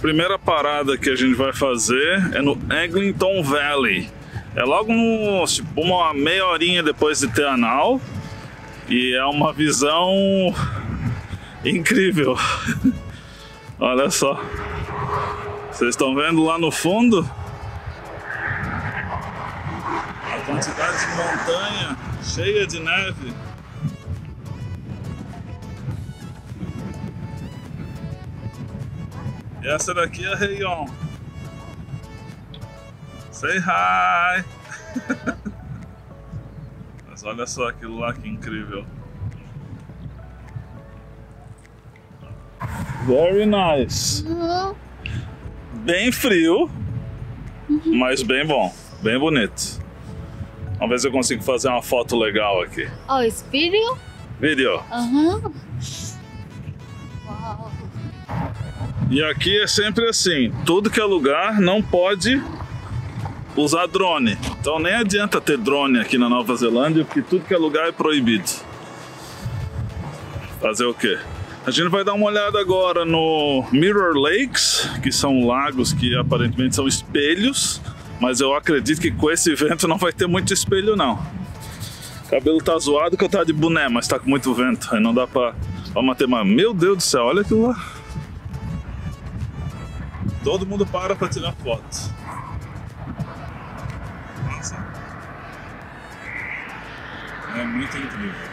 Primeira parada que a gente vai fazer é no Eglinton Valley. É logo no, tipo, uma meia horinha depois de Teanau. E é uma visão incrível. Olha só. Vocês estão vendo lá no fundo? A quantidade de montanha cheia de neve. E essa daqui é a Rayon. Say hi! Mas olha só aquilo lá, que incrível. Very nice. Bem frio, mas bem bom, bem bonito. Vamos ver se eu consigo fazer uma foto legal aqui. Oh, it's video? Video. Wow. E aqui é sempre assim, tudo que é lugar não pode usar drone. Então nem adianta ter drone aqui na Nova Zelândia, porque tudo que é lugar é proibido. Fazer o quê? A gente vai dar uma olhada agora no Mirror Lakes, que são lagos que aparentemente são espelhos, mas eu acredito que com esse vento não vai ter muito espelho não. O cabelo tá zoado que eu tá de boné, mas tá com muito vento, aí não dá pra manter mais. Meu Deus do céu, olha aquilo lá. Todo mundo para pra tirar foto. Nossa. É muito incrível.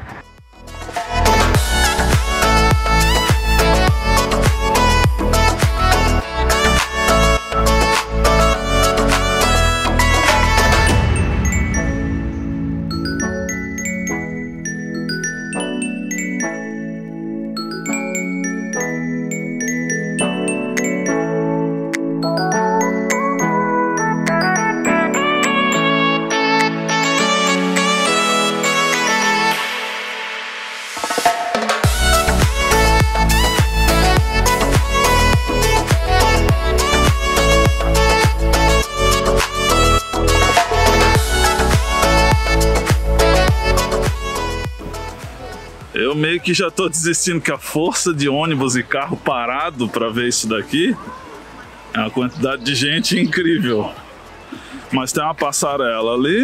Eu meio que já tô desistindo, que a força de ônibus e carro parado para ver isso daqui é uma quantidade de gente incrível. Mas tem uma passarela ali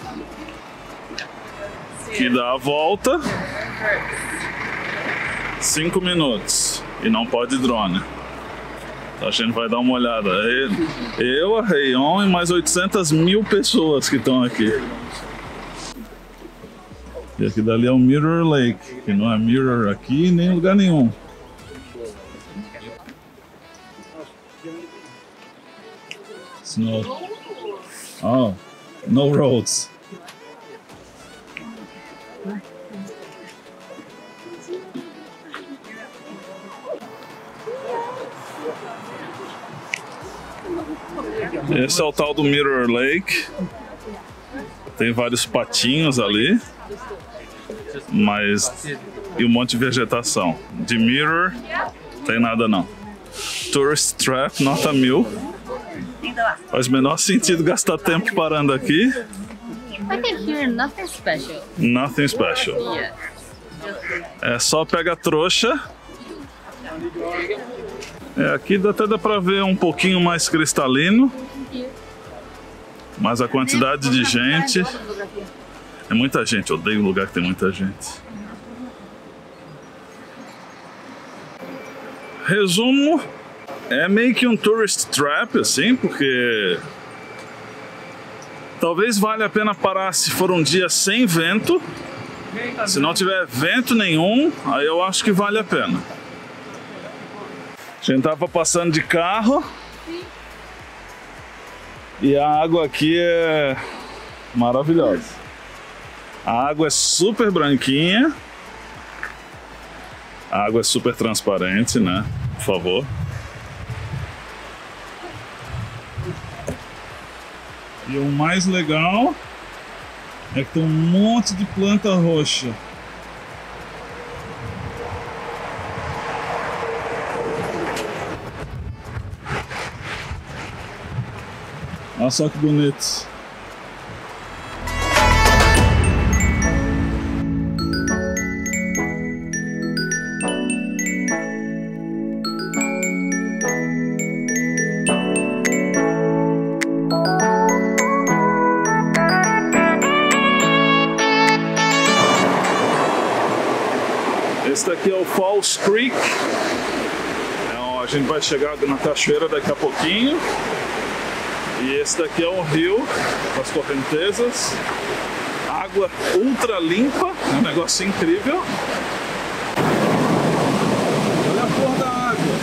que dá a volta 5 minutos e não pode drone. Então a gente vai dar uma olhada. Eu, a Rayon e mais 800 mil pessoas que estão aqui. E aqui dali é o Mirror Lake, que não é mirror aqui nem em lugar nenhum. Snow. Oh, no roads. Esse é o tal do Mirror Lake. Tem vários patinhos ali. Mas e um monte de vegetação. De mirror, tem nada não. Tourist trap, nota 1000. Faz o menor sentido gastar tempo parando aqui. But here, nothing special. Nothing special. Yeah. É só pega a trouxa. Aqui até dá pra ver um pouquinho mais cristalino. Mas a quantidade de gente... É muita gente, eu odeio lugar que tem muita gente. Resumo, é meio que um tourist trap, assim, porque talvez valha a pena parar se for um dia sem vento. Se não tiver vento nenhum, aí eu acho que vale a pena. A gente tava passando de carro e a água aqui é maravilhosa. A água é super branquinha. A água é super transparente, né? Por favor. E o mais legal é que tem um monte de planta roxa. Olha só que bonito. Esse daqui é o Falls Creek. A gente vai chegar na cachoeira daqui a pouquinho. E esse daqui é um rio com as correntezas. Água ultra limpa, é um negócio incrível. Olha a cor da água.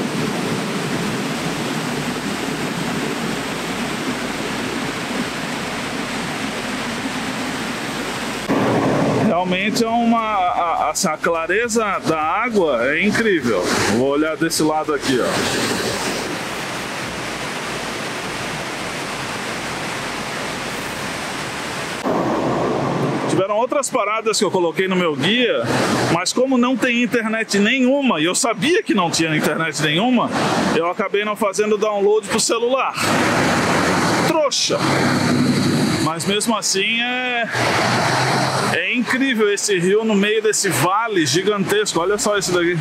Realmente é a clareza da água é incrível. Vou olhar desse lado aqui, ó. Tiveram outras paradas que eu coloquei no meu guia, mas como não tem internet nenhuma, e eu sabia que não tinha internet nenhuma, eu acabei não fazendo download pro celular. Trouxa! Mas mesmo assim é incrível esse rio no meio desse vale gigantesco. Olha só esse daqui.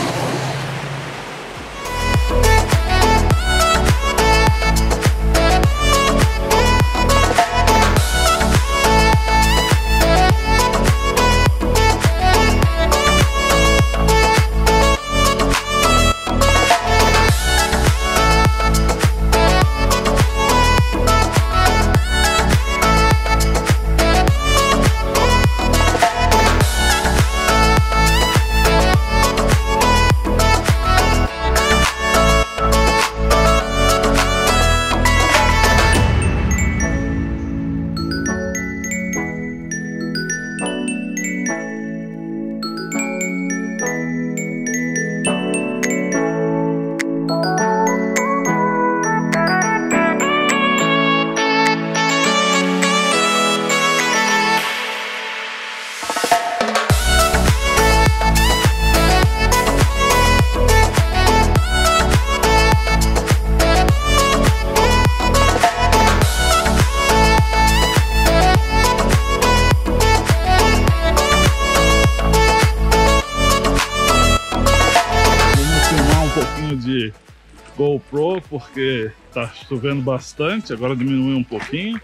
De GoPro porque tá chovendo bastante, agora diminuiu um pouquinho,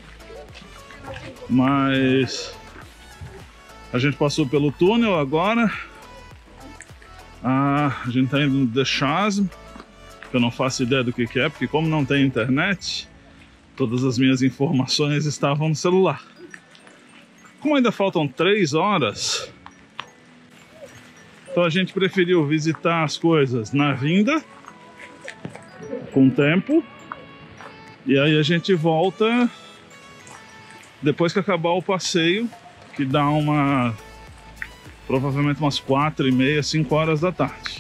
mas a gente passou pelo túnel agora. A gente tá indo no The Chasm, que eu não faço ideia do que é, porque como não tem internet, todas as minhas informações estavam no celular. Como ainda faltam 3 horas, então a gente preferiu visitar as coisas na vinda, com tempo, e aí a gente volta depois que acabar o passeio, que dá provavelmente umas 4h30, 5 horas da tarde.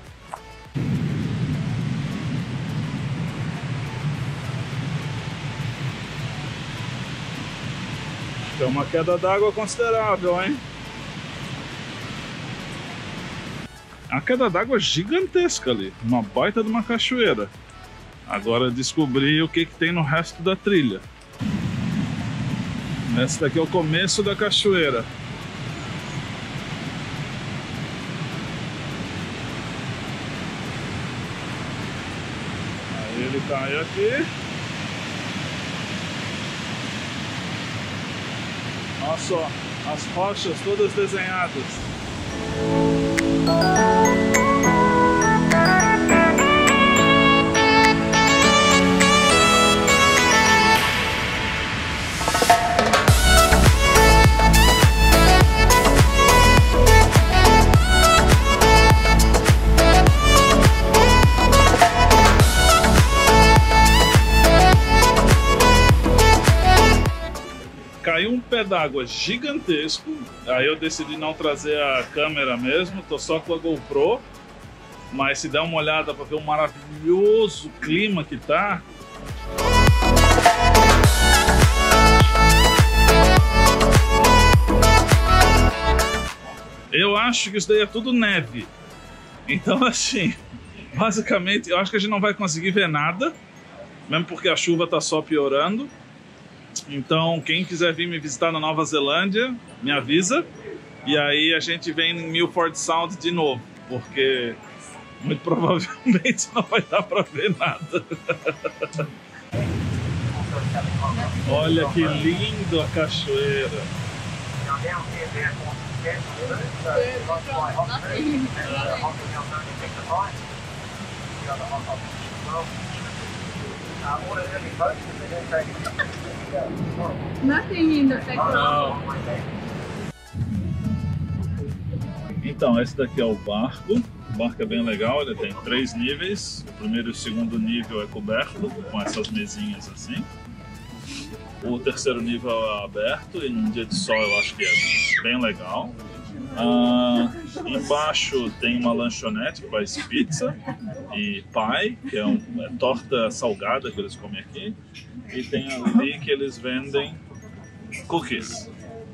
É uma queda d'água considerável, hein? A queda d'água gigantesca ali, uma baita de uma cachoeira. Agora descobri o que tem no resto da trilha. Esse daqui é o começo da cachoeira. Aí ele cai aqui. Olha só, as rochas todas desenhadas. Caiu um pé d'água gigantesco, aí eu decidi não trazer a câmera mesmo, tô só com a GoPro, mas se der uma olhada para ver o maravilhoso clima que tá. Eu acho que isso daí é tudo neve, então assim, basicamente eu acho que a gente não vai conseguir ver nada, mesmo porque a chuva tá só piorando. Então, quem quiser vir me visitar na Nova Zelândia, me avisa. E aí a gente vem em Milford Sound de novo, porque muito provavelmente não vai dar para ver nada. Olha que lindo a cachoeira. Nothing in the background. Então, esse daqui é o barco. O barco é bem legal, ele tem 3 níveis. O primeiro e o segundo nível é coberto, com essas mesinhas assim. O terceiro nível é aberto e num dia de sol eu acho que é bem legal. Embaixo tem uma lanchonete que faz pizza e pie, que é torta salgada que eles comem aqui. E tem ali que eles vendem cookies.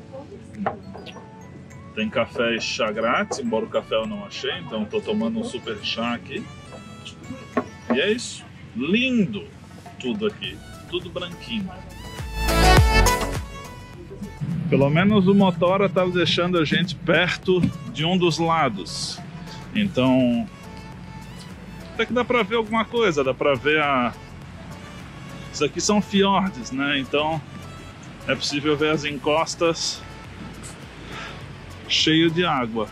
Tem café e chá grátis, embora o café eu não achei, então estou tomando um super chá aqui. E é isso. Lindo tudo aqui, tudo branquinho. Pelo menos o Motora estava deixando a gente perto de um dos lados. Então, até que dá para ver alguma coisa, dá para ver Isso aqui são fiordes, né? Então é possível ver as encostas cheio de água.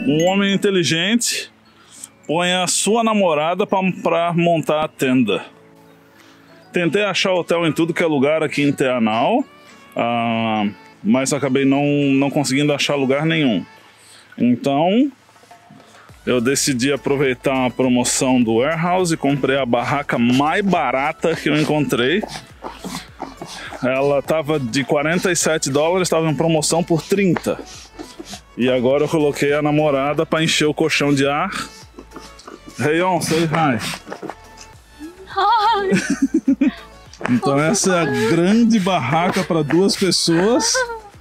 um homem inteligente põe a sua namorada para montar a tenda. Tentei achar hotel em tudo que é lugar aqui em Te Anau, mas acabei não conseguindo achar lugar nenhum. Então eu decidi aproveitar a promoção do Warehouse e comprei a barraca mais barata que eu encontrei. Ela estava de $47, estava em promoção por 30. E agora eu coloquei a namorada para encher o colchão de ar. Rayon, say hi. Hi. Então essa é a grande barraca para 2 pessoas.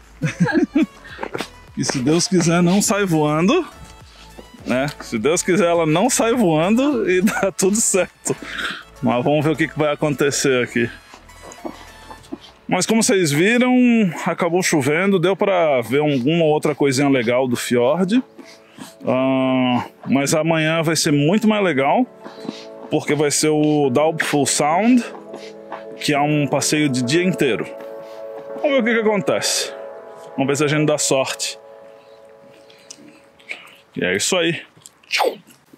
E se Deus quiser não sai voando, né? Se Deus quiser ela não sai voando e dá tudo certo. Mas vamos ver o que vai acontecer aqui. Mas como vocês viram, acabou chovendo, deu para ver alguma outra coisinha legal do fiord. Mas amanhã vai ser muito mais legal, porque vai ser o Doubtful Sound, que é um passeio de dia inteiro. Vamos ver o que acontece. Vamos ver se a gente dá sorte. E é isso aí. Tchau.